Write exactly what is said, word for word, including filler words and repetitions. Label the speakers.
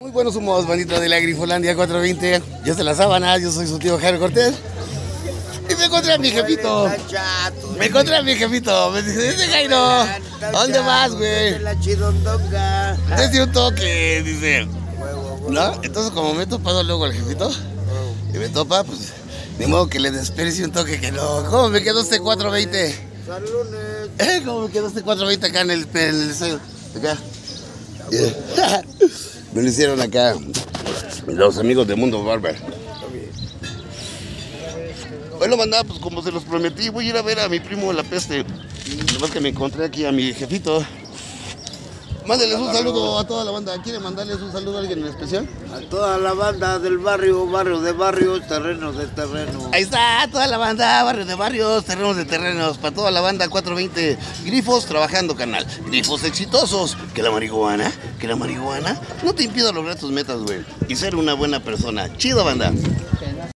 Speaker 1: Muy buenos humos, bandita de la Grifolandia cuatro veinte. Yo soy la sábana, yo soy su tío Jairo Cortés. Y me encontré a mi jefito. Me encontré a mi jefito. Me dice, dice Jairo, ¿dónde vas, güey? Desde un toque, dice. ¿No? Entonces, como me he topado luego al jefito, y me topa, pues, de modo que le desperdicie un toque que no. ¿Cómo me quedó este cuatro veinte?
Speaker 2: Salones.
Speaker 1: ¿Eh? ¿Cómo me quedó este cuatro veinte acá en el, en el sello? Acá. Me lo hicieron acá los amigos de Mundo Barber. Bueno, mandaba, pues como se los prometí, voy a ir a ver a mi primo de la peste. Nomás que me encontré aquí a mi jefito. Mándenles un saludo a toda la banda. ¿Quiere mandarles un saludo a alguien en especial?
Speaker 2: A toda la banda del barrio, barrio de barrios, terrenos de terreno.
Speaker 1: Ahí está, toda la banda, barrio de barrios, terrenos de terrenos. Para toda la banda cuatro veinte. Grifos trabajando, canal. Grifos exitosos. Que la marihuana, que la marihuana no te impida lograr tus metas, güey. Y ser una buena persona. Chido, banda.